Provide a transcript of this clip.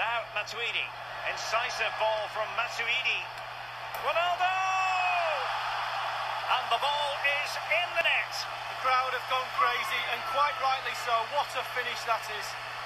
Now Matuidi. Incisive ball from Matuidi. Ronaldo! And the ball is in the net. The crowd have gone crazy, and quite rightly so. What a finish that is.